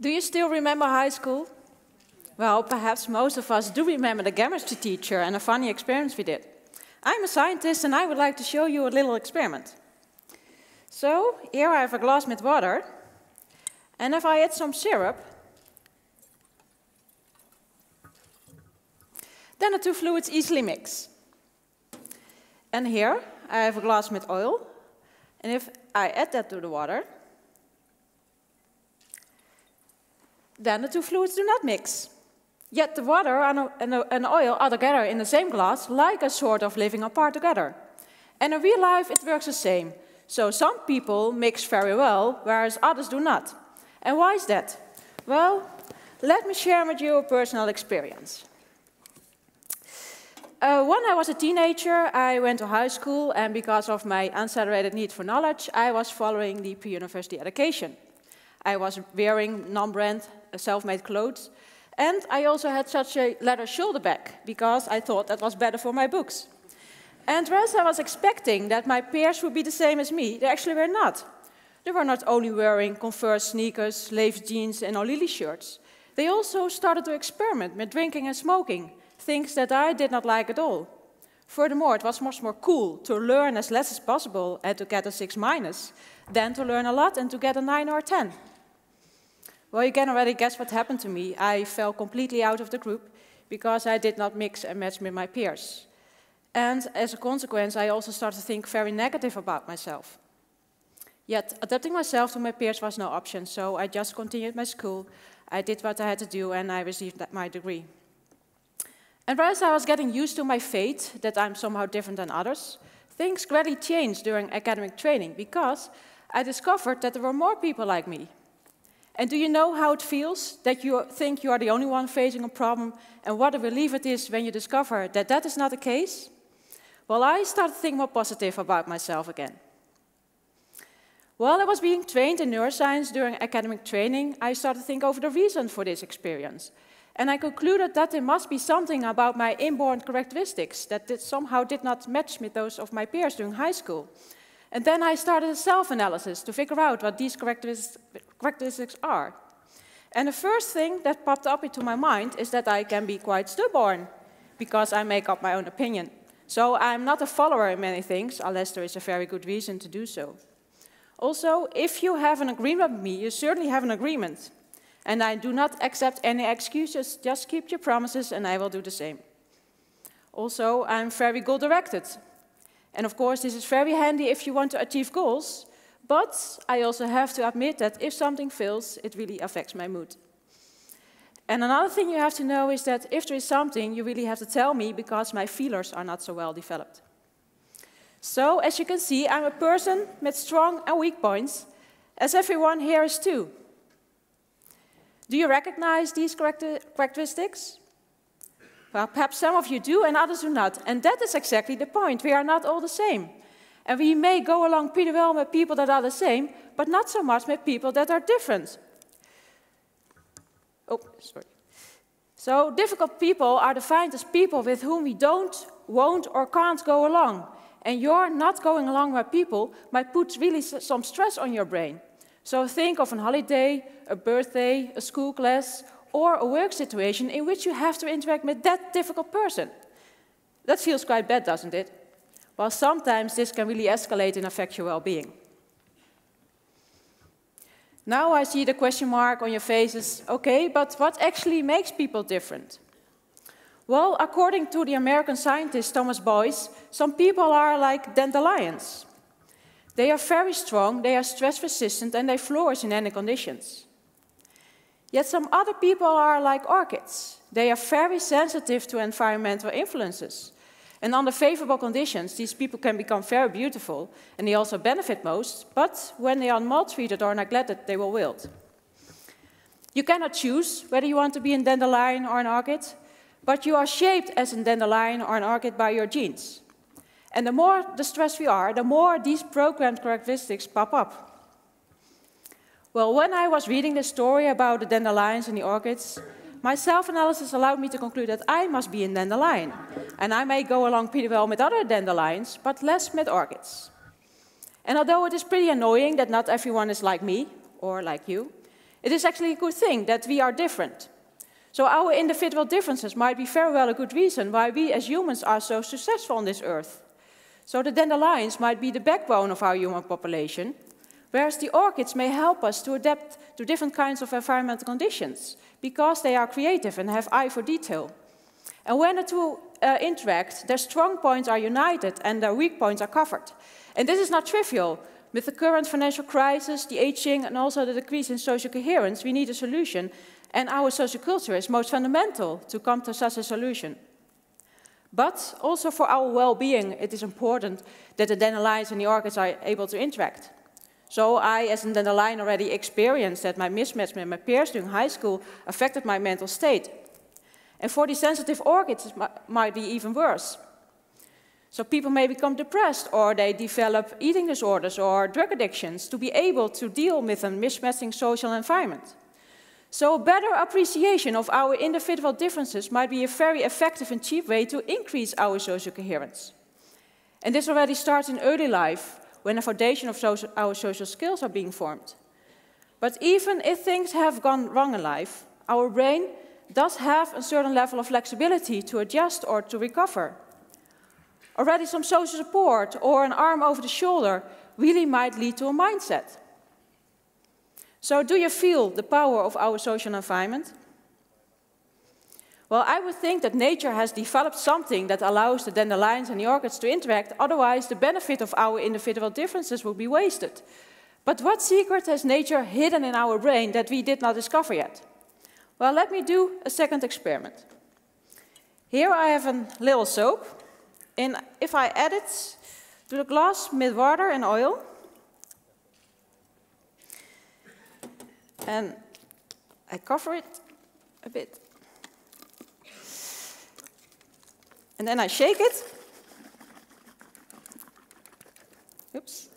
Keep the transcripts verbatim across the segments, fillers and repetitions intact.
Do you still remember high school? Well, perhaps most of us do remember the chemistry teacher and a funny experience we did. I'm a scientist and I would like to show you a little experiment. So, here I have a glass with water, and if I add some syrup, then the two fluids easily mix. And here I have a glass with oil, and if I add that to the water, then the two fluids do not mix. Yet the water and the oil are together in the same glass, like a sort of living apart together. And in real life it works the same. So some people mix very well, whereas others do not. And why is that? Well, let me share with you a personal experience. Uh, when I was a teenager, I went to high school, and because of my unsaturated need for knowledge, I was following the pre-university education. I was wearing non-brand, self-made clothes, and I also had such a leather shoulder bag, because I thought that was better for my books. And whereas I was expecting that my peers would be the same as me, they actually were not. They were not only wearing Converse sneakers, Levi's jeans, and O'Leary shirts. They also started to experiment with drinking and smoking, things that I did not like at all. Furthermore, it was much more cool to learn as less as possible and to get a six minus than to learn a lot and to get a nine or a ten. Well, you can already guess what happened to me. I fell completely out of the group because I did not mix and match with my peers. And as a consequence, I also started to think very negative about myself. Yet, adapting myself to my peers was no option, so I just continued my school. I did what I had to do, and I received my degree. And whereas I was getting used to my fate, that I'm somehow different than others, things gradually changed during academic training, because I discovered that there were more people like me. And do you know how it feels that you think you are the only one facing a problem, and what a relief it is when you discover that that is not the case? Well, I started to think more positive about myself again. While I was being trained in neuroscience during academic training, I started to think over the reason for this experience. And I concluded that there must be something about my inborn characteristics that did somehow did not match with those of my peers during high school. And then I started a self-analysis to figure out what these characteristics are. And the first thing that popped up into my mind is that I can be quite stubborn, because I make up my own opinion. So I'm not a follower in many things, unless there is a very good reason to do so. Also, if you have an agreement with me, you certainly have an agreement. And I do not accept any excuses, just keep your promises and I will do the same. Also, I'm very goal-directed. And of course, this is very handy if you want to achieve goals, but I also have to admit that if something fails, it really affects my mood. And another thing you have to know is that if there is something, you really have to tell me, because my feelers are not so well developed. So, as you can see, I'm a person with strong and weak points, as everyone here is too. Do you recognize these characteristics? Well, perhaps some of you do and others do not. And that is exactly the point. We are not all the same. And we may go along pretty well with people that are the same, but not so much with people that are different. Oh, sorry. So, difficult people are defined as people with whom we don't, won't, or can't go along. And your not going along with people might put really some stress on your brain. So think of a holiday, a birthday, a school class, or a work situation in which you have to interact with that difficult person. That feels quite bad, doesn't it? Well, sometimes this can really escalate and affect your well-being. Now I see the question mark on your faces. Okay, but what actually makes people different? Well, according to the American scientist Thomas Boyce, some people are like dandelions. They are very strong, they are stress-resistant, and they flourish in any conditions. Yet some other people are like orchids. They are very sensitive to environmental influences. And under favorable conditions, these people can become very beautiful, and they also benefit most, but when they are maltreated or neglected, they will wilt. You cannot choose whether you want to be a dandelion or an orchid, but you are shaped as a dandelion or an orchid by your genes. And the more distressed we are, the more these programmed characteristics pop up. Well, when I was reading this story about the dandelions and the orchids, my self-analysis allowed me to conclude that I must be a dandelion. And I may go along pretty well with other dandelions, but less with orchids. And although it is pretty annoying that not everyone is like me, or like you, It is actually a good thing that we are different. So our individual differences might be very well a good reason why we as humans are so successful on this earth. So the dandelions might be the backbone of our human population, whereas the orchids may help us to adapt to different kinds of environmental conditions, because they are creative and have eye for detail. And when the two uh, interact, their strong points are united and their weak points are covered. And this is not trivial. With the current financial crisis, the aging, and also the decrease in social coherence, we need a solution, and our social culture is most fundamental to come to such a solution. But also for our well-being, it is important that the dandelions and the orchids are able to interact. So I, as a dandelion, already experienced that my mismatch with my peers during high school affected my mental state. And for the sensitive orchids, it might be even worse. So people may become depressed, or they develop eating disorders or drug addictions to be able to deal with a mismatching social environment. So a better appreciation of our individual differences might be a very effective and cheap way to increase our social coherence. And this already starts in early life, when the foundation of social, our social skills are being formed. But even if things have gone wrong in life, our brain does have a certain level of flexibility to adjust or to recover. Already some social support or an arm over the shoulder really might lead to a mindset. So do you feel the power of our social environment? Well, I would think that nature has developed something that allows the dandelions and the orchids to interact, otherwise the benefit of our individual differences would be wasted. But what secret has nature hidden in our brain that we did not discover yet? Well, let me do a second experiment. Here I have a little soap, and if I add it to the glass with water and oil, and I cover it a bit, and then I shake it. Oops.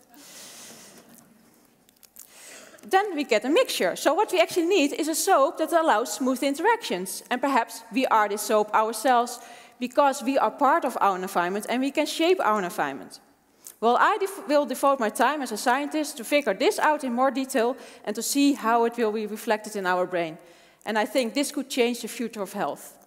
Then we get a mixture. So what we actually need is a soap that allows smooth interactions. And perhaps we are this soap ourselves because we are part of our environment and we can shape our environment. Well, I def- will devote my time as a scientist to figure this out in more detail and to see how it will be reflected in our brain. And I think this could change the future of health.